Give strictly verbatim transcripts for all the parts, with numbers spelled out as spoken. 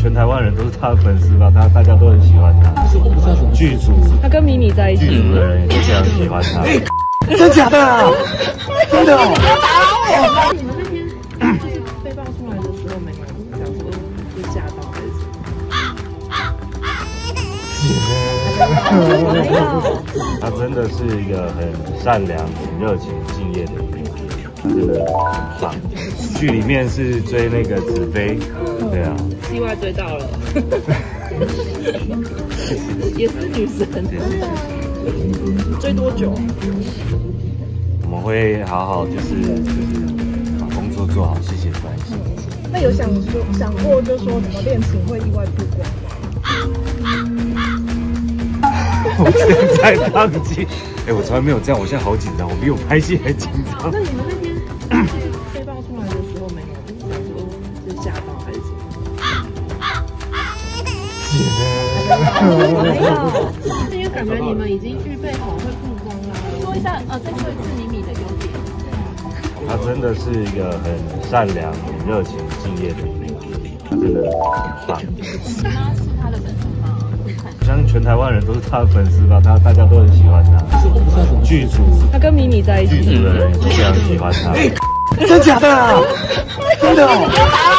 全台湾人都是他的粉丝吧，他大家都很喜欢他。 我不知道什么剧组， 他跟米米在一起， 剧组的人也非常喜欢他。 真假的啊？真的哦？ 你们那天就是被爆出来的时候，没有想说会吓到还是什么？ 他真的是一个很善良、很热情、敬业的一个人，他真的很棒。剧里面是追那个子妃，对啊， 意外追到了，也是女神。追多久？ 我们会好好就是就是把工作做好，谢谢关心。 那有想说想过，就说怎么恋情会意外曝光吗？ 我现在宕机，哎，我从来没有这样，我现在好紧张，我比我拍戏还紧张。 那你们那天就是被爆出来的时候，没有想说是吓到还是什么？没有，因为感觉你们已经具备好会曝光啦。说一下，呃，再说一次米米的优点。 他真的是一个很善良、很热情、敬业的一个人，他真的很棒。 你妈是他的粉丝吗？ 我相信全台湾人都是他的粉丝吧，他大家都很喜欢他。 我不知道什么剧组， 他跟米米在一起， 剧组的人也非常喜欢他。 真假的啊？真的哦？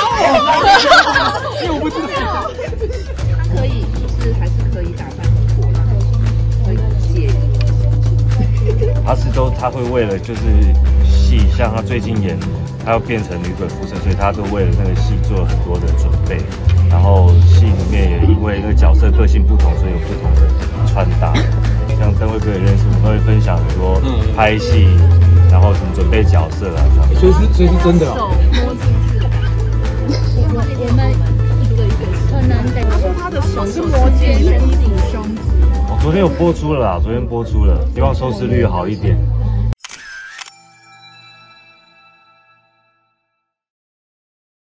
因为我不知道。他可以，就是还是可以打扮很火辣，会介意。 他是都他会为了就是戏，像他最近演，他要变成女鬼附身，所以他都为了那个戏做了很多的准备。然后戏里面也因为那个角色个性不同，所以有不同的穿搭。像灯辉哥也认识，我们都会分享很多拍戏，然后怎么准备角色啊， 所以是所以是真的哦。 我们一个一个可能得他说他的手是摩肩肩颈胸肌。 我昨天有播出了啦，昨天播出了，希望收视率好一点。